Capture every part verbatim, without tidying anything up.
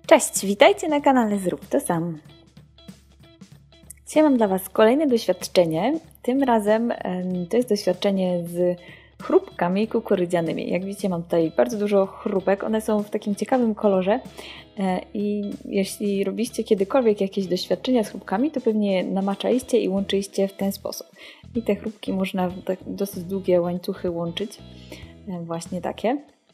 Cześć, witajcie na kanale Zrób to sam. Dzisiaj mam dla Was kolejne doświadczenie. Tym razem to jest doświadczenie z chrupkami kukurydzianymi. Jak widzicie, mam tutaj bardzo dużo chrupek. One są w takim ciekawym kolorze i jeśli robiliście kiedykolwiek jakieś doświadczenia z chrupkami, to pewnie je namaczaliście i łączyliście w ten sposób. I te chrupki można w tak dosyć długie łańcuchy łączyć. Właśnie takie.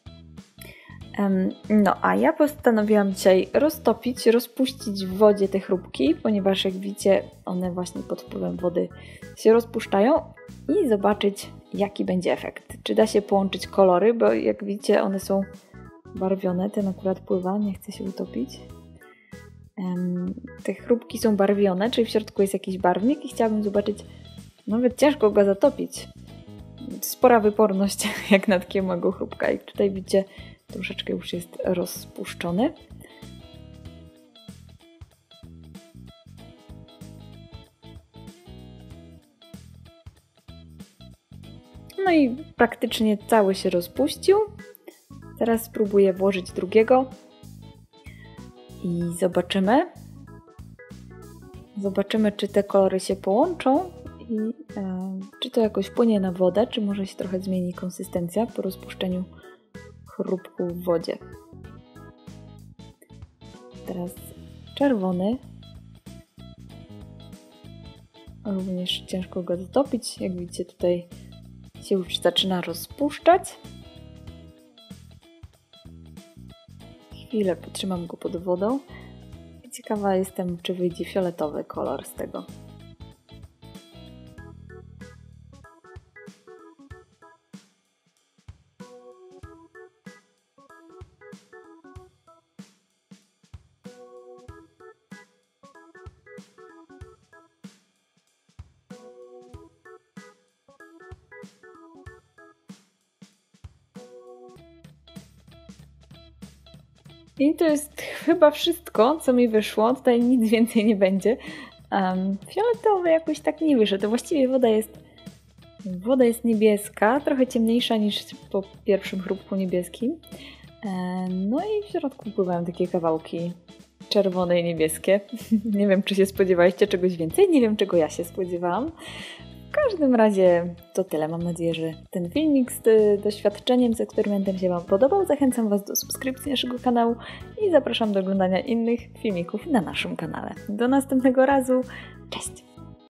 No, a ja postanowiłam dzisiaj roztopić, rozpuścić w wodzie te chrupki, ponieważ jak widzicie, one właśnie pod wpływem wody się rozpuszczają i zobaczyć, jaki będzie efekt. Czy da się połączyć kolory, bo jak widzicie, one są barwione. Ten akurat pływa, nie chce się utopić. Te chrupki są barwione, czyli w środku jest jakiś barwnik i chciałabym zobaczyć, nawet ciężko go zatopić. Spora wyporność jak na takiego małego chrupka. I tutaj widzicie, troszeczkę już jest rozpuszczony. No i praktycznie cały się rozpuścił. Teraz spróbuję włożyć drugiego i zobaczymy. Zobaczymy, czy te kolory się połączą i e, czy to jakoś wpłynie na wodę, czy może się trochę zmieni konsystencja po rozpuszczeniu chrupku w wodzie. Teraz czerwony. Również ciężko go zatopić. Jak widzicie, tutaj się już zaczyna rozpuszczać. Chwilę potrzymam go pod wodą. I ciekawa jestem, czy wyjdzie fioletowy kolor z tego. I to jest chyba wszystko, co mi wyszło. Tutaj nic więcej nie będzie. Um, fioletowy jakoś tak nie wyszedł. To właściwie woda jest, woda jest niebieska, trochę ciemniejsza niż po pierwszym chrupku niebieskim. Um, no i w środku pływają takie kawałki czerwone i niebieskie. Nie wiem, czy się spodziewaliście czegoś więcej. Nie wiem, czego ja się spodziewałam. W każdym razie to tyle. Mam nadzieję, że ten filmik z doświadczeniem, z eksperymentem się Wam podobał. Zachęcam Was do subskrypcji naszego kanału i zapraszam do oglądania innych filmików na naszym kanale. Do następnego razu. Cześć!